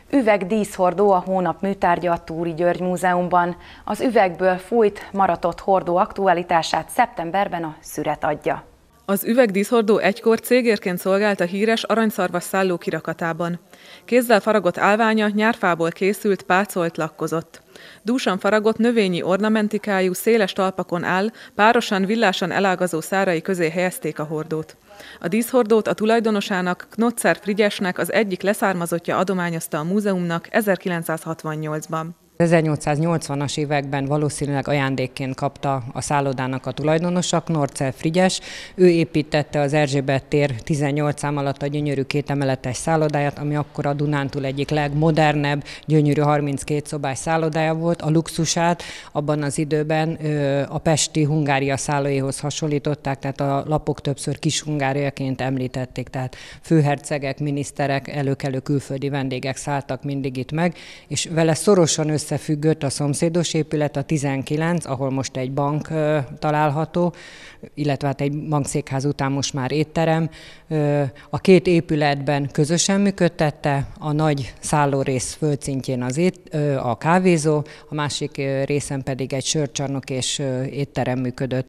Üvegdíszhordó a hónap műtárgya a Túri György Múzeumban. Az üvegből fújt, maratott hordó aktualitását szeptemberben a Szüret adja. Az üvegdíszhordó egykor cégérként szolgált a híres aranyszarvas szálló kirakatában. Kézzel faragott állványa nyárfából készült, pácolt, lakkozott. Dúsan faragott növényi ornamentikájú, széles talpakon áll, párosan, villásan elágazó szárai közé helyezték a hordót. A díszhordót a tulajdonosának, Knotzer Frigyesnek az egyik leszármazottja adományozta a múzeumnak 1968-ban. 1880-as években valószínűleg ajándékként kapta a szállodának a tulajdonosa, Knotzer Frigyes. Ő építette az Erzsébet tér 18 szám alatt a gyönyörű kétemeletes szállodáját, ami akkor a Dunántúl egyik legmodernebb, gyönyörű 32 szobás szállodája volt. A luxusát abban az időben a pesti Hungária szállóihoz hasonlították, tehát a lapok többször kis Hungáriaként említették, tehát főhercegek, miniszterek, előkelő külföldi vendégek szálltak mindig itt meg, és vele szorosan összefüggött a szomszédos épület, a 19, ahol most egy bank található, illetve hát egy bankszékház után most már étterem. A két épületben közösen működtette, a nagy szállórész földszintjén a kávézó, a másik részen pedig egy sörcsarnok és étterem működött.